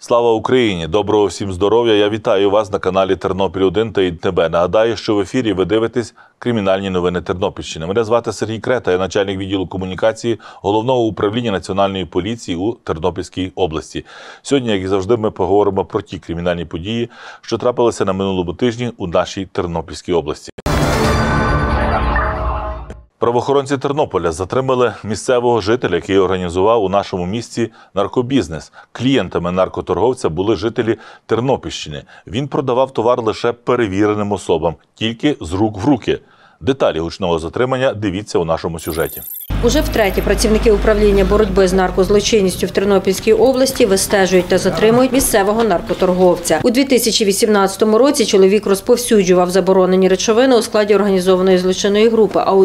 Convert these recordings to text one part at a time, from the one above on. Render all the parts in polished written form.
Слава Україні! Доброго всім здоров'я! Я вітаю вас на каналі Тернопіль-1 та ІТБ. Нагадаю, що в ефірі ви дивитесь кримінальні новини Тернопільщини. Мене звати Сергій Крета, я начальник відділу комунікації Головного управління Національної поліції у Тернопільській області. Сьогодні, як і завжди, ми поговоримо про ті кримінальні події, що трапилися на минулому тижні у нашій Тернопільській області. Правоохоронці Тернополя затримали місцевого жителя, який організував у нашому місті наркобізнес. Клієнтами наркоторговця були жителі Тернопільщини. Він продавав товар лише перевіреним особам, тільки з рук в руки. Деталі гучного затримання дивіться у нашому сюжеті. Уже втретє працівники управління боротьби з наркозлочинністю в Тернопільській області вистежують та затримують місцевого наркоторговця. У 2018 році чоловік розповсюджував заборонені речовини у складі організованої злочинної групи, а у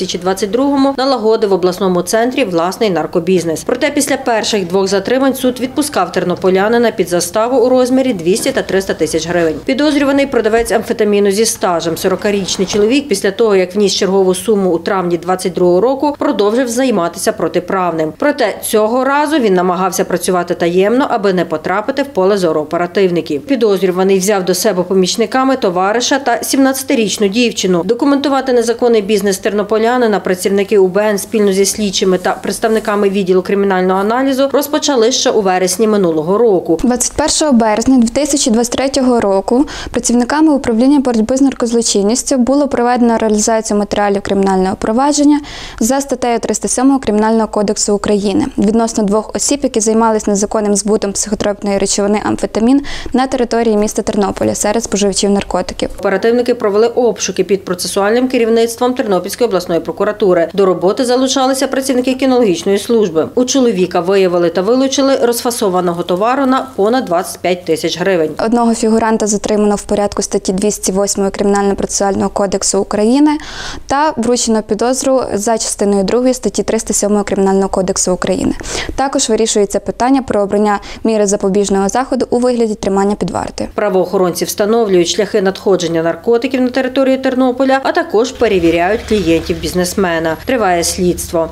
2022-му налагодив в обласному центрі власний наркобізнес. Проте після перших двох затримань суд відпускав тернополянина під заставу у розмірі 200 та 300 тисяч гривень. Підозрюваний продавець амфетаміну зі стажем, 40-річний чоловік, після того, як вніс чергову суму у травні 2022 року, продовжив займатися протиправним. Проте цього разу він намагався працювати таємно, аби не потрапити в поле зору оперативників. Підозрюваний взяв до себе помічниками товариша та 17-річну дівчину. Документувати незаконний бізнес тернополянина працівники УБН спільно зі слідчими та представниками відділу кримінального аналізу розпочали ще у вересні минулого року. 21 березня 2023 року працівниками управління боротьби з наркозлочинністю було проведено реалізацію матеріалів кримінального провадження за статтею 307 Кримінального кодексу України відносно двох осіб, які займалися незаконним збутом психотропної речовини амфетамін на території міста Тернополя серед споживачів наркотиків. Оперативники провели обшуки під процесуальним керівництвом Тернопільської обласної прокуратури. До роботи залучалися працівники кінологічної служби. У чоловіка виявили та вилучили розфасованого товару на понад 25 тисяч гривень. Одного фігуранта затримано в порядку статті 208 Кримінально-процесуального кодексу України та вручено підозру за частиною 2 статті 307 Кримінального кодексу України. Також вирішується питання про обрання міри запобіжного заходу у вигляді тримання під вартою. Правоохоронці встановлюють шляхи надходження наркотиків на територію Тернополя, а також перевіряють клієнтів бізнесмена. Триває слідство.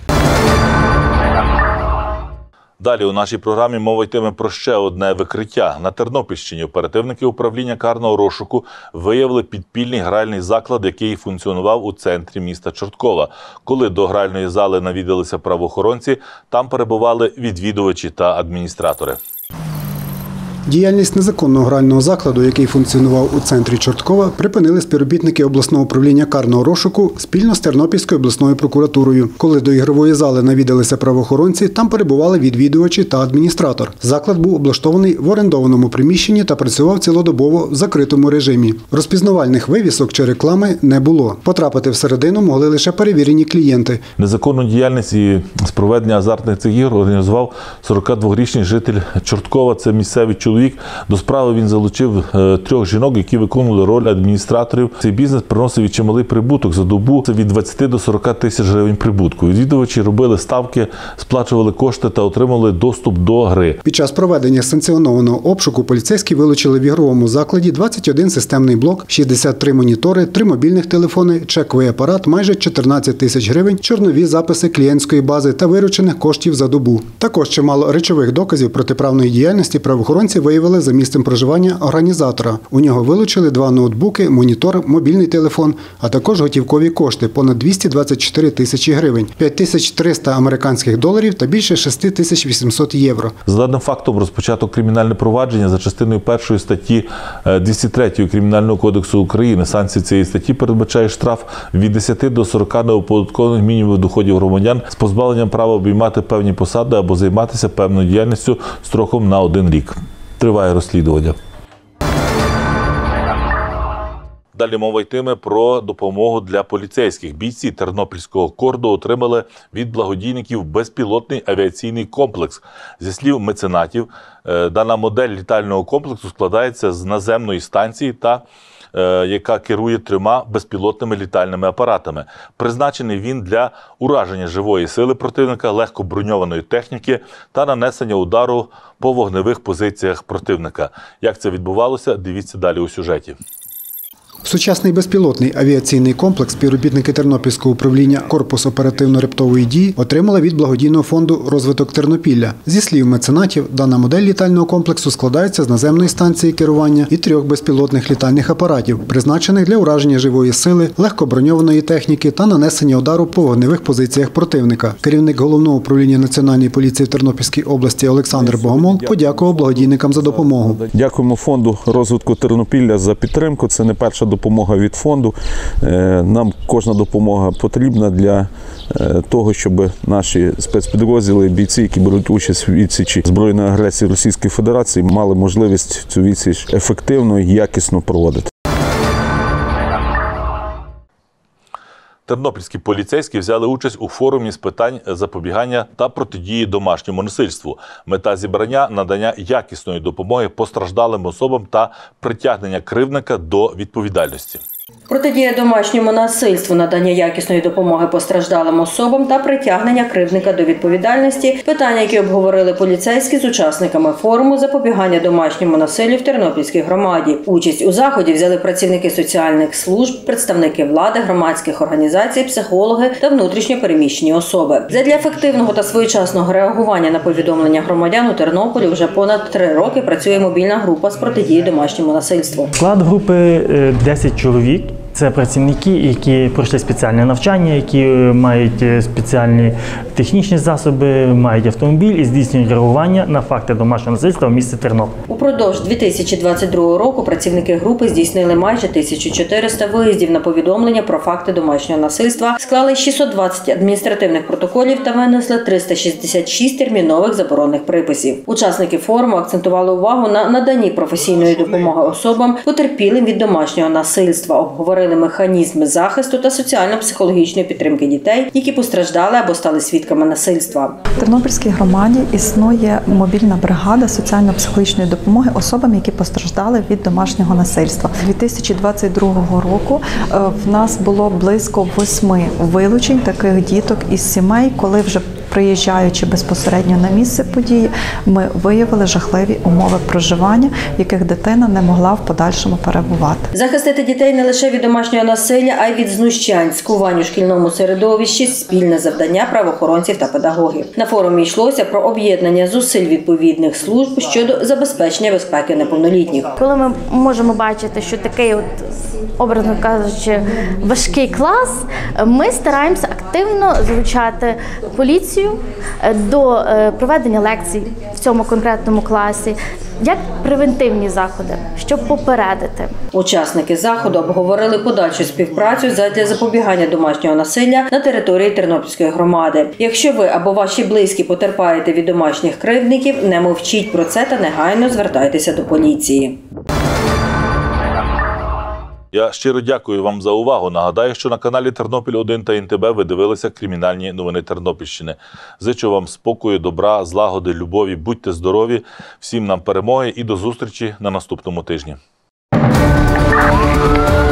Далі у нашій програмі мова йтиме про ще одне викриття. На Тернопільщині оперативники управління карного розшуку виявили підпільний гральний заклад, який функціонував у центрі міста Чорткова. Коли до гральної зали навідалися правоохоронці, там перебували відвідувачі та адміністратори. Діяльність незаконного грального закладу, який функціонував у центрі Чорткова, припинили співробітники обласного управління карного розшуку спільно з Тернопільською обласною прокуратурою. Коли до ігрової зали навідалися правоохоронці, там перебували відвідувачі та адміністратор. Заклад був облаштований в орендованому приміщенні та працював цілодобово в закритому режимі. Розпізнавальних вивісок чи реклами не було. Потрапити всередину могли лише перевірені клієнти. Незаконну діяльність і з проведення азартних цих ігор організував 42-річний житель Чорткова. Це місцевий чоловік. До справи він залучив 3 жінок, які виконували роль адміністраторів. Цей бізнес приносив чималий прибуток за добу. Це від 20 до 40 тисяч гривень прибутку. Відвідувачі робили ставки, сплачували кошти та отримали доступ до гри. Під час проведення санкціонованого обшуку поліцейські вилучили в ігровому закладі 21 системний блок, 63 монітори, 3 мобільних телефони, чековий апарат, майже 14 тисяч гривень, чорнові записи клієнтської бази та виручених коштів за добу. Також чимало речових доказів протиправної діяльності правоохоронці виявили за місцем проживання організатора. У нього вилучили 2 ноутбуки, монітор, мобільний телефон, а також готівкові кошти – понад 224 тисячі гривень, 5300 американських доларів та більше 6800 євро. За даним фактом розпочато кримінальне провадження за частиною 1 статті 203 Кримінального кодексу України. Санкції цієї статті передбачає штраф від 10 до 40 неоподаткованих мінімумів доходів громадян з позбавленням права обіймати певні посади або займатися певною діяльністю строком на 1 рік. Триває розслідування. Далі мова йтиме про допомогу для поліцейських. Бійці Тернопільського корду отримали від благодійників безпілотний авіаційний комплекс. Зі слів меценатів, дана модель літального комплексу складається з наземної станції яка керує 3 безпілотними літальними апаратами. Призначений він для ураження живої сили противника, легкоброньованої техніки та нанесення удару по вогневих позиціях противника. Як це відбувалося, дивіться далі у сюжеті. Сучасний безпілотний авіаційний комплекс співробітники Тернопільського управління Корпус оперативно-раптової дії отримали від благодійного фонду «Розвиток Тернопілля». Зі слів меценатів, дана модель літального комплексу складається з наземної станції керування і 3 безпілотних літальних апаратів, призначених для ураження живої сили, легкоброньованої техніки та нанесення удару по вогневих позиціях противника. Керівник Головного управління Національної поліції в Тернопільській області Олександр Богомол подякував благодійникам за допомогу. Дякуємо фонду розвитку Тернопілля за підтримку. Це не перша допомога від фонду. Нам кожна допомога потрібна для того, щоб наші спецпідрозділи, бійці, які беруть участь у відсічі збройної агресії Російської Федерації, мали можливість цю відсіч ефективно і якісно проводити. Тернопільські поліцейські взяли участь у форумі з питань запобігання та протидії домашньому насильству. Мета зібрання – надання якісної допомоги постраждалим особам та притягнення кривдника до відповідальності. Протидія домашньому насильству, надання якісної допомоги постраждалим особам та притягнення кривдника до відповідальності – питання, які обговорили поліцейські з учасниками форуму запобігання домашньому насиллю в Тернопільській громаді. Участь у заході взяли працівники соціальних служб, представники влади, громадських організацій, психологи та внутрішньо переміщені особи. Задля ефективного та своєчасного реагування на повідомлення громадян у Тернополі вже понад 3 роки працює мобільна група з протидії домашньому насильству. Склад групи 10 чоловік. Це працівники, які пройшли спеціальне навчання, які мають спеціальні технічні засоби, мають автомобіль і здійснюють реагування на факти домашнього насильства в місті Тернопіль. Упродовж 2022 року працівники групи здійснили майже 1400 виїздів на повідомлення про факти домашнього насильства, склали 620 адміністративних протоколів та винесли 366 термінових заборонних приписів. Учасники форуму акцентували увагу на наданні професійної допомоги особам, потерпілим від домашнього насильства, обговорили механізми захисту та соціально-психологічної підтримки дітей, які постраждали або стали свідками насильства. В Тернопільській громаді існує мобільна бригада соціально-психологічної допомоги особам, які постраждали від домашнього насильства. 2022 року в нас було близько 8 вилучень таких діток із сімей, коли вже приїжджаючи безпосередньо на місце події, ми виявили жахливі умови проживання, в яких дитина не могла в подальшому перебувати. Захистити дітей не лише від домашнього насилля, а й від знущань, скувань у шкільному середовищі – спільне завдання правоохоронців та педагогів. На форумі йшлося про об'єднання зусиль відповідних служб щодо забезпечення безпеки неповнолітніх. Коли ми можемо бачити, що такий, образно кажучи, важкий клас, ми стараємося активно залучати поліцію до проведення лекцій в цьому конкретному класі, як превентивні заходи, щоб попередити. Учасники заходу обговорили подальшу співпрацю задля запобігання домашнього насилля на території Тернопільської громади. Якщо ви або ваші близькі потерпаєте від домашніх кривдників, не мовчіть про це та негайно звертайтеся до поліції. Я щиро дякую вам за увагу. Нагадаю, що на каналі Тернопіль-1 та НТБ ви дивилися кримінальні новини Тернопільщини. Зичу вам спокою, добра, злагоди, любові. Будьте здорові, всім нам перемоги і до зустрічі на наступному тижні.